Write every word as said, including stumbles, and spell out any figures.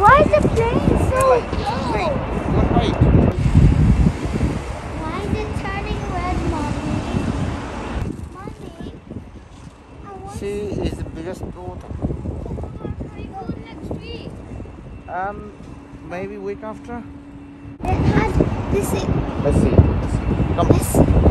Why is the plane so Right. slow? You're right. Why is it turning red, Mommy? Mommy, I want She is the biggest daughter. we go next week. Um, maybe week after. It has this. Let's see. Let's see. Come. This.